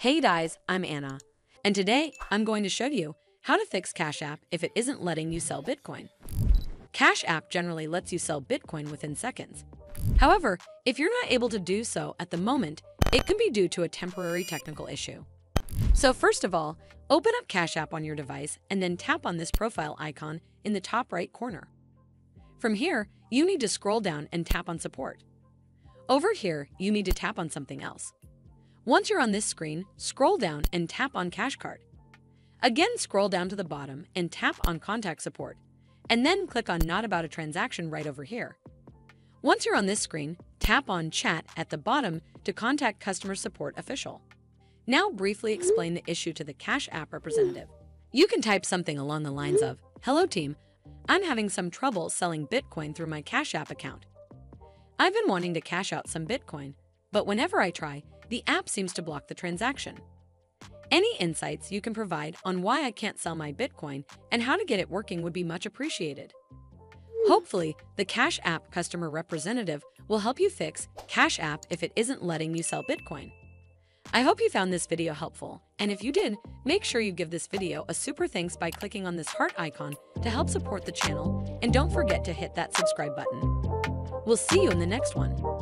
Hey guys, I'm Anna, and today I'm going to show you how to fix Cash App if it isn't letting you sell Bitcoin. Cash App generally lets you sell Bitcoin within seconds. However, if you're not able to do so at the moment, it can be due to a temporary technical issue. So first of all, open up Cash App on your device and then tap on this profile icon in the top right corner. From here, you need to scroll down and tap on Support. Over here, you need to tap on something else. Once you're on this screen, scroll down and tap on Cash Card. Again, scroll down to the bottom and tap on Contact Support, and then click on Not About a Transaction right over here. Once you're on this screen, tap on Chat at the bottom to contact Customer Support Official. Now briefly explain the issue to the Cash App representative. You can type something along the lines of, "Hello team, I'm having some trouble selling Bitcoin through my Cash App account. I've been wanting to cash out some Bitcoin, but whenever I try, the app seems to block the transaction. Any insights you can provide on why I can't sell my Bitcoin and how to get it working would be much appreciated." Hopefully, the Cash App customer representative will help you fix Cash App if it isn't letting you sell Bitcoin. I hope you found this video helpful, and if you did, make sure you give this video a super thanks by clicking on this heart icon to help support the channel, and don't forget to hit that subscribe button. We'll see you in the next one.